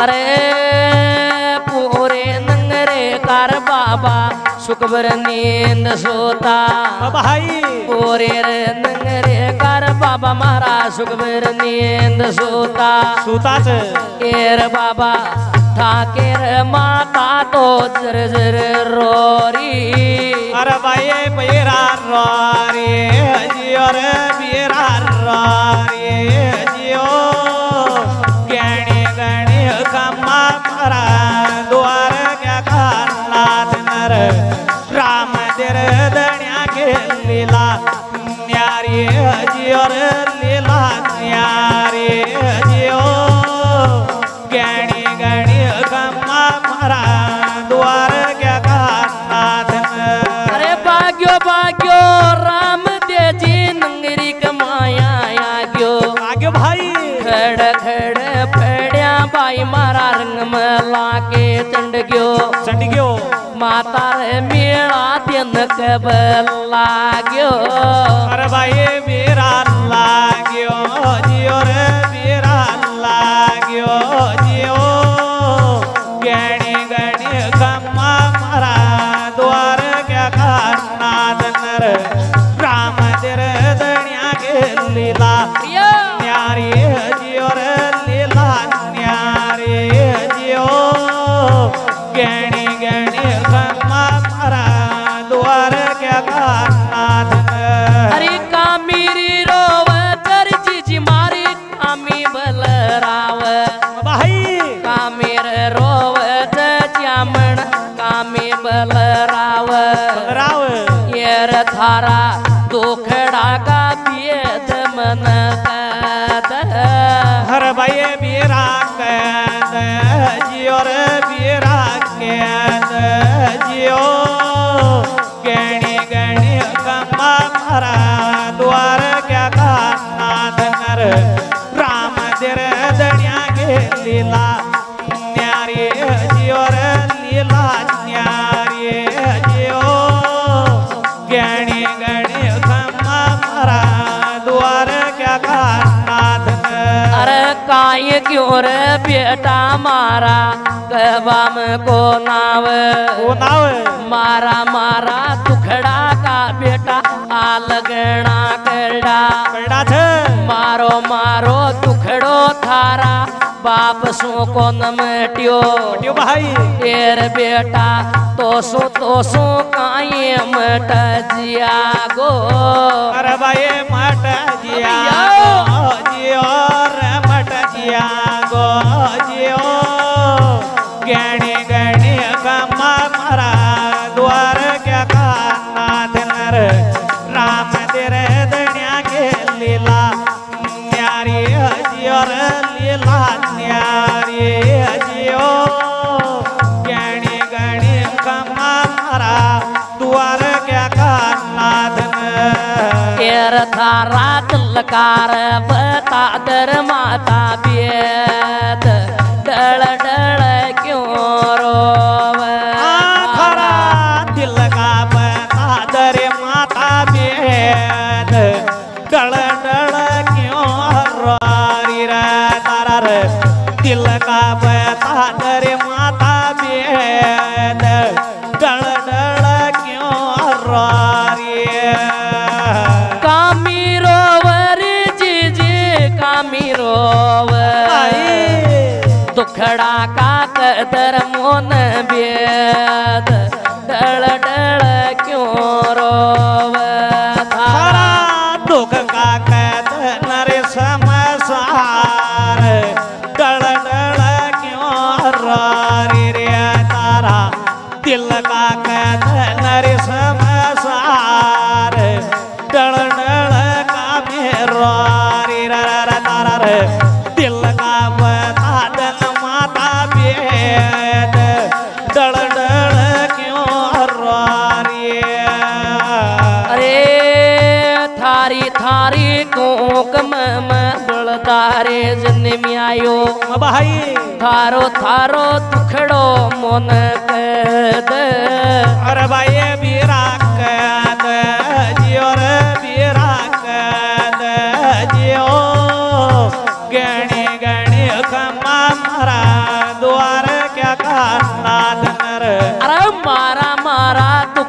अरे पूरे नंगरे कर बाबा सुखबर नींद सोता भाई पूरे नंगरे कर बाबा मारा सुखबर नींद सोता सूता से केर बाबा ठाकेर माता तो जर जर रोरी अरे भाई बेरा रोरी जियो रे बेरा रोरी जियो गणी गणी कम्मा मरा द्वार क्या करना नर राम तेर दनिया के लीला न्यारी जियो रे लीला न्यारी जियो गणी गणी कम्मा मरा द्वार क्या करना अरे भाग्यो भाग्यो राम तेजी नंगरी कमाया आग्यो आगे भाई खड़ खड़ पेड़िया भाई मारा रंग मला के चंड गयो माता रे मेरा दिन कब लाग्यो अरे भाई मेरा लाग्यो जियो रे मेरा लाग्यो जियो गणी गणी कम्मा मरा द्वार क्या करना नर राम तेरे दनिया के लीला न्यारी जियो रे लीला न्यारी जियो गणी गणी कम्मा मरा द्वार क्या करना अरे कामीरी रोव कर जीजी मारी कामी बलराव भाई कामीर रोव जामण कामी बलराव राव येर थारा दुखड़ा का बेद मन कद हर भाई बीरा कैद जियो रे बीरा कैद जियो गणी गणी कम्मा मरा द्वार क्या करना नर राम तेरे दनिया के लीला न्यारी जियो रे लीला न्यारी जियो गणी गणी कम्मा मरा द्वार क्या करना अरे काय क्यों रे बेटा मारा कबाम को नाव मारा मारा तुखड़ा का बेटा आ लगना करड़ा मारो मारो तुखड़ो थारा बाप सो को नमट्यो भाई तेर बेटा तो सो काये मट जिया गो अरे भाई मट जिया जियो रे मट जिया गो जियो गणी गणी कम्मा मरा द्वार क्या करना नर राम तेरे दनिया के लीला न्यारी जियो रे लीला न्यारी जियो गणी गणी कम्मा मरा द्वार क्या करना केर थारा तिलकार बता दर माता बेद डल डल क्यों रोवे थारा दिल का बता दर माता बेद डल डल क्यों रोरी रे तारा रे दिल का बता दर माता बेद डल डल क्यों रोरी कामी रोवर जीजी कामी रोवर दुखड़ा का कदर मोन बेद डल डल क्यों रोवे थारा दुख का कैद नरे समसार डल डल क्यों रोरी रे तारा दिल का कैद नरे समसार डल डल का मेरो रे तारा रे दिल का बता दन माता बेद डल डल क्यों रोरी अरे थारी थारी कोकम बलदारे जन्म आयो भाई थारो थारो दुखड़ो मोन कद अरे भाई बीरा कद जियो रे बीरा कद जियो गणी गणी कम्मा मरा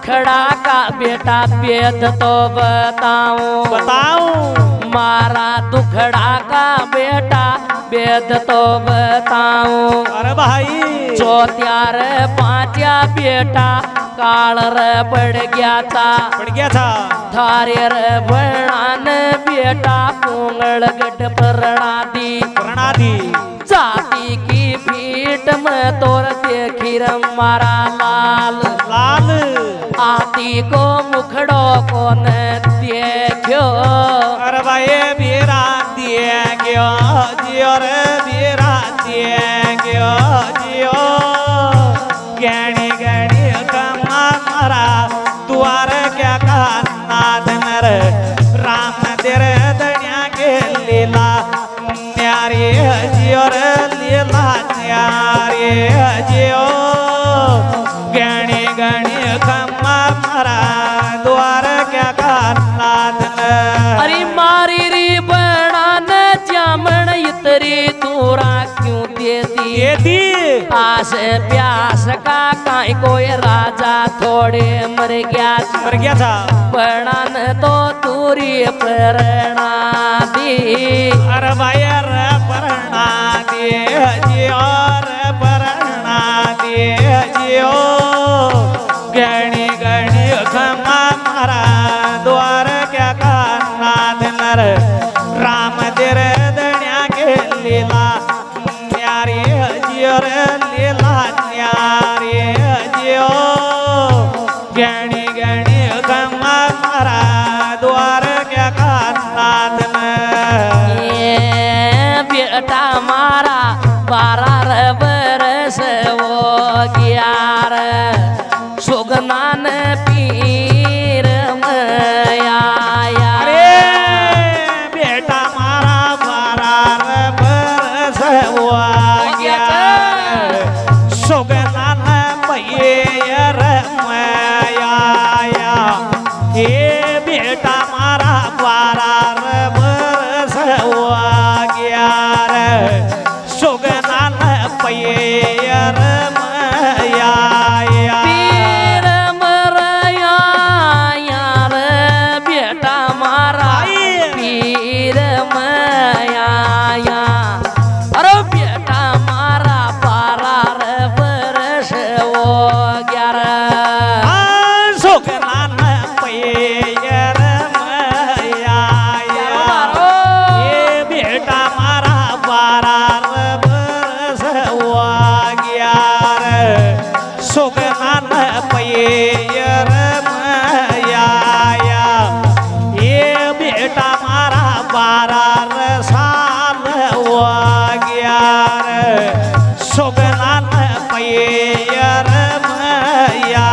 दुखड़ा का बेटा वेद तो बताऊं बताऊं मारा दुखड़ा का बेटा वेद तो बताऊं अरे भाई चौथियार पांचा बेटा काल रे पड़ गया था थारे रे बनान बेटा कुंगल गढ़ प्रणा दी जाति की पीठ में तोर देखी रे मारा लाल आती को मुखड़ो को न देखो अरे भाई बीरा देखो जियो रे बीरा देखो जियो गणी गणी कमा मारा द्वार क्या करना धनर राम तेरे दनिया के लीला न्यारी जियो रे लीला न्यारी जियो गणी गणी कमा मारा द्वार क्या करना धनर अरे मारी री बना न जामन इतरी दूरा क्यों देती आस प्यास का काई कोई राजा थोड़े मर गया था बना न तो दूरी प्रेरणा दी अरे भाई रे प्रेरणा दी जियो रे प्रेरणा दी जियो गणी गणी खमा मारा द्वार क्या करना धनर राम तेरे दनिया के लीला न्यारी जियो रे लीला न्यारी जियो गणी गणी खमा मारा द्वार क्या करना धनर बेटा मारा 12 बरस हो गया सुगनान पीर मया बेटा मारा 12 बरस हुआ गया सुगनान पैर मया ये बेटा मारा 12 बरस हुआ गया सुगनान पैर मया पीर मरया यार बेटा मारा पीर मया अरे बेटा मारा 12 बरस हो गया सुगनान पैर मया ये बेटा मारा 12 बरस हुआ गया सुगनान पैर मया ये बेटा मारा 12 साल हुआ गया सुगनान पैर मया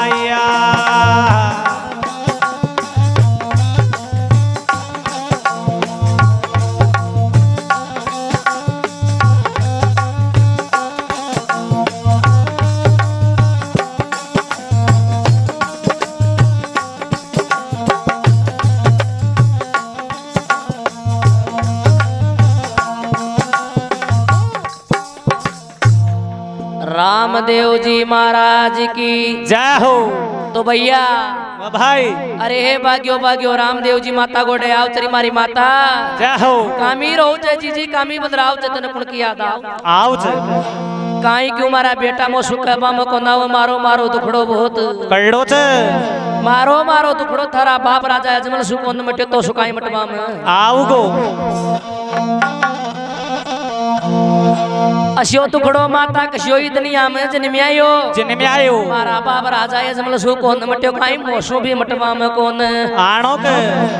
रामदेव जी महाराज की जय हो तो भैया भाई अरे हे भाग्यो भाग्यो रामदेव जी माता गोडे आओ तेरी मारी माता जय हो कामी रहो चे जी कामी बदलाव चे तने कुण की याद आओ काई क्यों मारा बेटा मो सुख बाम को नाव मारो मारो दुखड़ो बहुत कड़ो छे मारो मारो दुखड़ो थारा बाप राजा अजमल सुकोन मटे तो सुकाई मटवा में आओ गो अशियो दुखड़ो माता कशियो ही दुनिया में जन्म्यायो मारा बाप राजा अजमल सुकोन मटे काई मोसो भी मटवा में कोन आणो के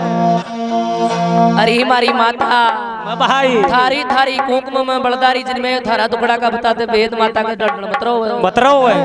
अरे मारी माता भाई थारी थारी कुंकुम में बलदारी जिनमें थारा दुखड़ा का बताते भेद माता के डर बतरो है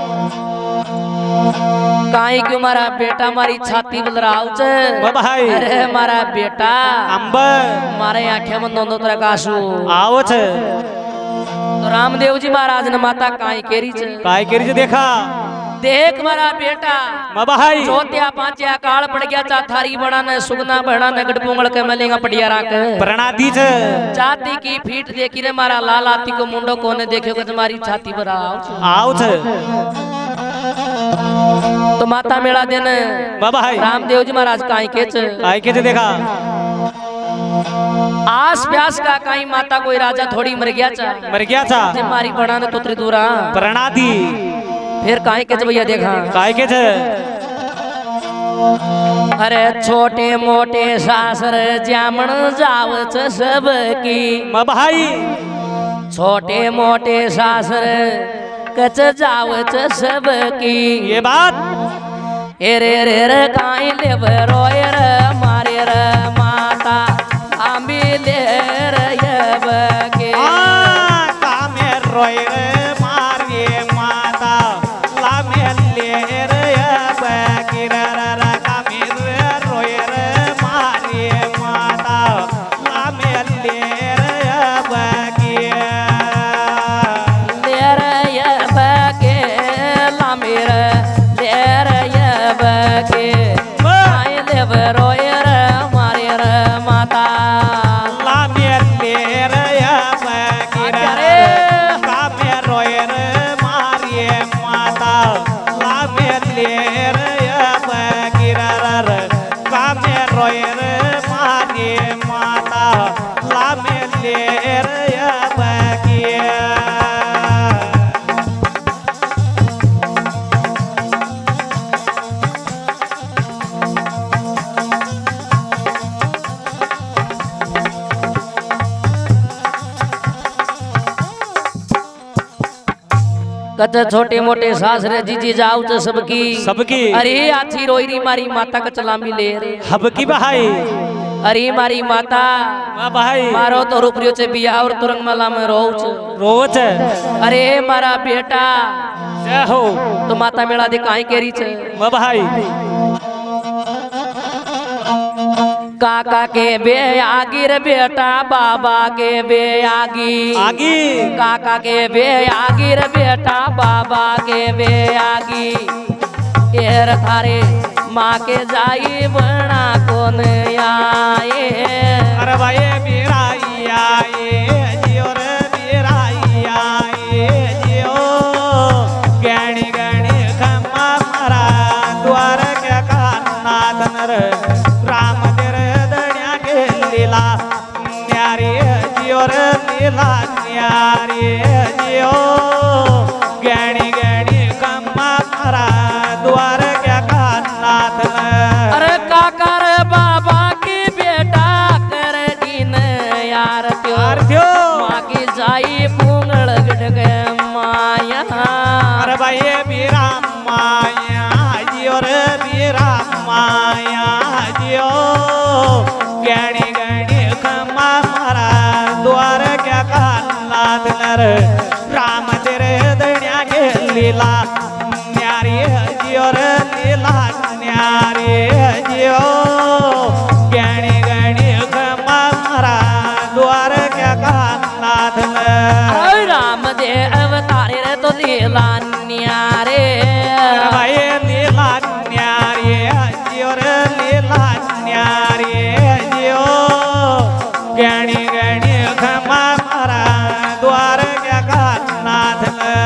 काई क्यों मारा बेटा मारी छाती बल रहा भाई अरे मारा बेटा अंब मारे आंखें में दोनों तरह का आंसू आओ छे तो रामदेव जी महाराज ने माता काई केरी छे देखा देख मारा बेटा भाई चौथिया पांचया काल पड़ गया चा थारी बड़ा ने सुगना बड़ा ने गटपुंगल के मलेगा पटिया राख प्रणादी छे छाती की फीट देखी रे मारा लाल हाथी को मुंडो कोने देखे को तुम्हारी छाती पर आओ छे तो माता मेला दिन बाबा है रामदेव जी महाराज काई के देखा आस प्यास का काई माता कोई राजा थोड़ी मर गया था जे मारी बड़ा न तो त्रिदूरा प्रणा दी फिर काई के भैया देखा काय के अरे छोटे मोटे सासर जामण जावच सब की भाई छोटे मोटे सासर कच जावच सब की ये बात एरे रे रे काई लेव रोय रे मारे रे माता आंबी ले रे यब के कामे रोय रे मारे माता लामे ले रे यब के रे कामे रोय रे मारे माता लामे ले रे यब के ले रे यब के लामे रे ले रे यब के काई लेव रोय रे मारे रे माता लामे ले रे यब के कामे रोय रे मारे माता लामे ले रे यब के कामे रोय रे मारे माता लामे ले रे यब के कत छोटे मोटे सासरे जीजी जाऊ तो सबकी अरे आछी रोईरी मारी माता का चलामी ले रे हबकी भाई अरे मारी माता भाई मारो तो रुपरियो से बिया और तुरंग माला में रोच अरे मारा बेटा जय हो तो माता मेला दे काई केरी छे भाई काका के बे आगिर बेटा बाबा के बे आगी काका के बे आगिर बेटा बाबा के बे आगी एर थारे माँ के जाई बना कौन आए अरे भाई मेरा आए जियो रे मेरा आए जियो गणी गणी खम्मा मरा द्वार के कान्ना तनर राम तेरे दड़िया के लीला न्यारी जियो रे लीला न्यारी जियो गणी गणी खम्मा मरा द्वार के कान्ना तनर अरे काका रे बाबा की बेटा कर दिन यार त्यो माँ की जाई पुंगड़ गड़ग माया अरे भाई बीरा माया जियो रे बीरा माया जियो गणी गणी खमा मारा द्वार क्या काला नर राम तेरे दड़िया के लीला न्यारी जियो रे लीला न्यारी जियो गणी गणी खमा मारा द्वार क्या काला नर राम दे अवतारे रे तो लीला न्यारे भाई लीला न्यारी जियो रे लीला न्यारी जियो गणी गणी खमा मारा द्वार क्या कानाथ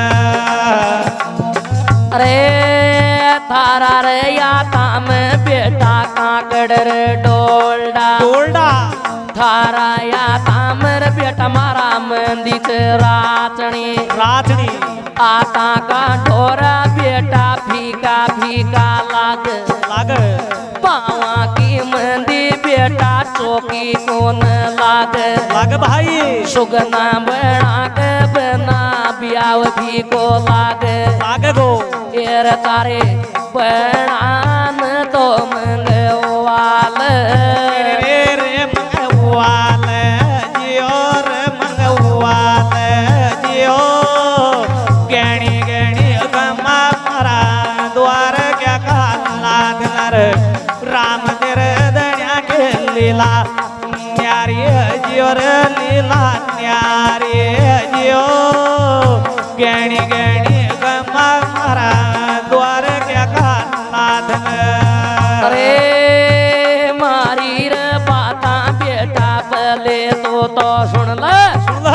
अरे थारा रे या ताम बेटा काकड़ रे डोल्डा थारा या ताम रे बेटा मारा मंदिच राचनी आता का ढोरा बेटा फीका फीका लाग पावा की मंदी बेटा चौकी कौन लाग भाई सुगना बना के बना बियाव भी को लाग गो एर तारे बनान तो मंगवाल रे मंगवाल जियो रे मंगवाल जियो गणी गणी गमा मारा द्वार क्या काला नर राम तेरे दड़िया के लीला न्यारी जियो रे लीला न्यारी जियो गणी गणी गमा मारा द्वार क्या काला अरे मारी रे बाता बेटा पले तो सुन ले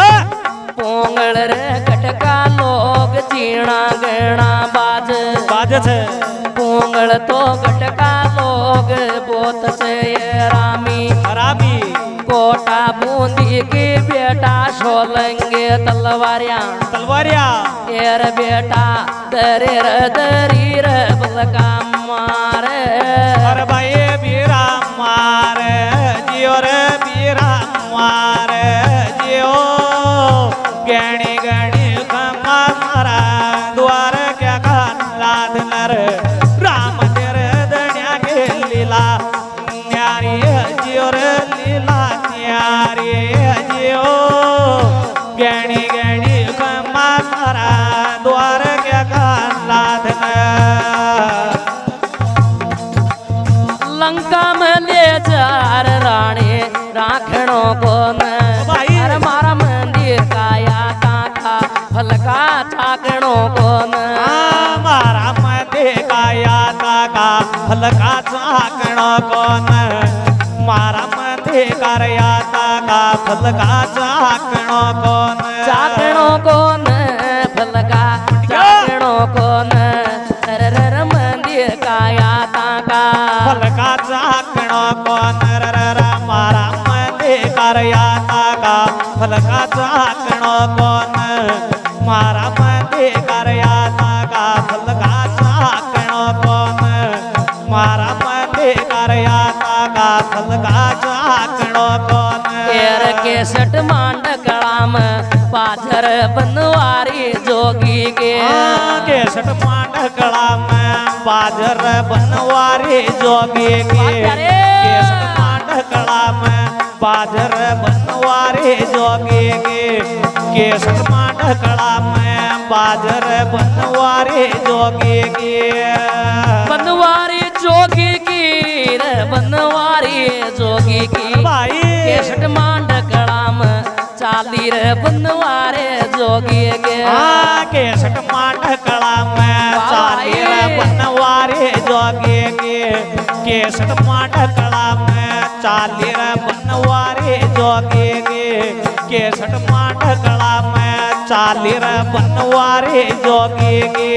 पोंगल रे कटका लोग चीणा गणा बाज लागत है पोंगल तो गटका लोग बोत से रामी रामी कोटा बूंदी की बेटा सोलंगे तलवारिया तलवारिया एर बेटा दरेर दरीर बलका मारे अरे भाई बीरा मारे जियो रे बीरा मारे जियो गणी गणी खमा मारा द्वार क्या लाद नर राम तेरे दनिया के लीला न्यारी जियो रे लीला न्यारी जियो गणी गणी खमा मारा द्वार क्या लाद नर लंका में ले जार रानी राखणों को न अरे मारा मंदिर काया काका फलका छाकणों को न मारा मंदिर काया काका फलका छाकणों को न मारा मंदिर काया काका फलका छाकणों को न छाकणों को न फलका छाकणों को न रर मंदिर काया काका फलका छाकणों को न मारा मंदिर काया काका फलका छाकणों को न मारा मंदिर काया काका फलका छाकणों को न मारा मंदिर काया काका फलका छाकणों को न केर केसट मांड कलाम पाथर बनवारी जोगी के केसट मांड कलाम बाजर बनवारी जोगी के केसट मांड कलाम बाजर बनवारी जोगी के केसट मांड कलाम बाजर बनवारी जोगी के बनवारी जोगी की रे बनवारी जोगी की भाई केसट मांड कलाम चाली रे बनवारे जोगी के केसट मांड कलाम चाली रे बनवारी जोगी के केसट मांड कलाम चाली रे बनवारी जोगी के केसट मांड कलाम चाली रे बनवारी जोगी के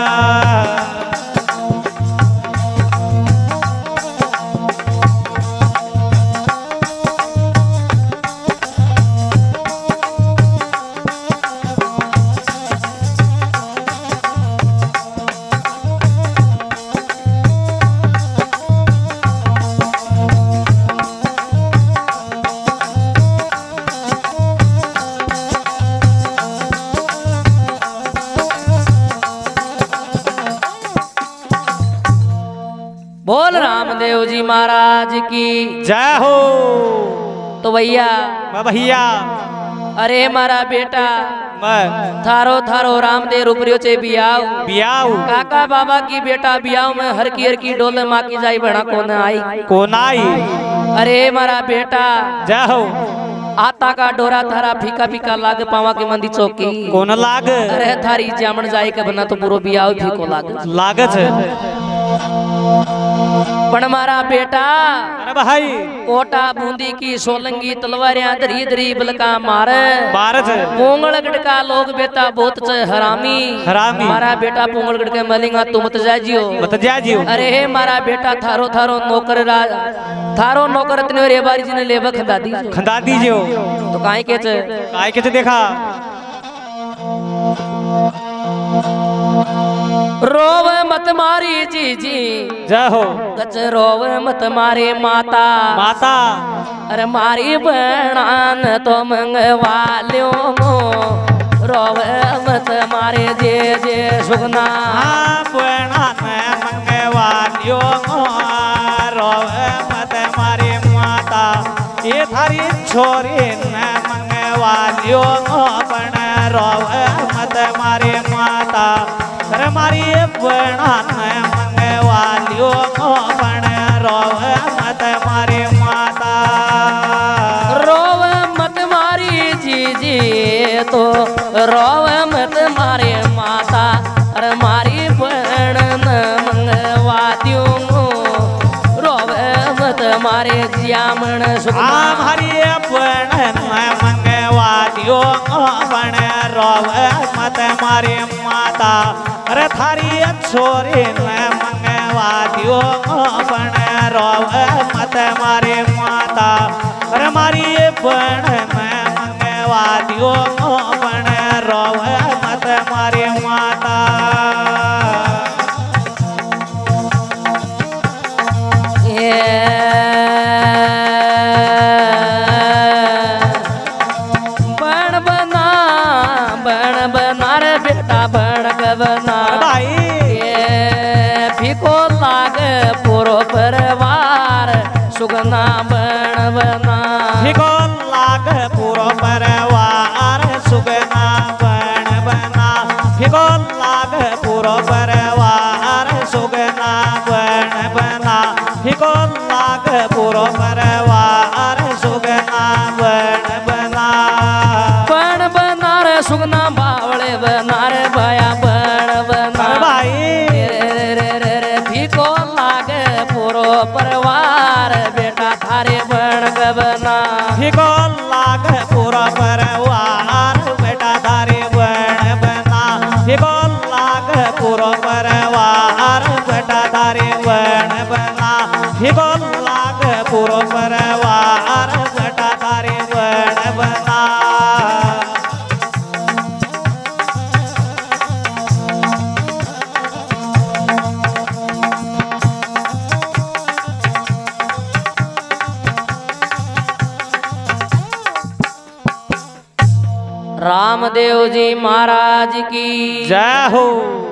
बोल रामदेव जी महाराज की जय हो। तो भैया भैया अरे मारा बेटा थारो थारो रामदेव रुपरियो चे बियाव बियाव काका बाबा की बेटा बियाव में हर की डोले माँ की जाई बड़ा कौन आई अरे मारा बेटा जय हो। आता का डोरा थारा फीका फीका लाग पावा के मंदी चौकी कौन लाग अरे थारी जामन जाए के बना तो पूरो बियाव फीको लागत पण मारा बेटा अरे भाई कोटा बूंदी की सोलंगी तलवारियां दरी दरी बलका मारे भारत पोंगल गढ़ लोग बेटा बहुत च हरामी हरामी मारा बेटा पोंगल गढ़ के मलिंगा तू मत जाजियो अरे हे मारा बेटा थारो थारो नौकर थारो नौकर इतने रे बारी जी ने लेवा खंदा दीजियो तो काहे के देखा रोव मत मारी जी जय हो। कच रोव मत मारे माता अरे मारी बनान तो मंगवा ल्यो रोव मत मारे जे सुगना बनान मंगवा ल्यो रोव मत मारे माता ये थारी छोरी न मंगवा ल्यो पण रोव मत मारे माता अरे मारी बनान मंगवा ल्यो पण रोव मत मारे माता रोव मत मारी जी तो रोव मत मारे माता अरे मारी बहन मंगवा दूंगो रोव मत मारे जामन सुखना हमारी बहन मंगवा दूंगो पण रोव मत मारे माता अरे थारी छोरी ने मंगवा दियो पण रोव मत मारे माता अरे मारी पण में मंगवा दियो पण रोव मत मारे माता सुगना बन बना फिको लाग पूरो परवार सुगना बन बना फिको लाग पूरो परवार सुगना बन बना फिको लाग पूरो परवार सुगना बन बना रे सुगना बावले बना रे भया बन बना भाई रे फिको लाग पूरो परवार थारे बन बना फिको लाग पूरा परवार बेटा थारे बन बना फिको लाग पूरा परवार बेटा थारे बन बना फिको लाग पूरा परवार बेटा थारे बन बना रामदेव जी महाराज की जय हो।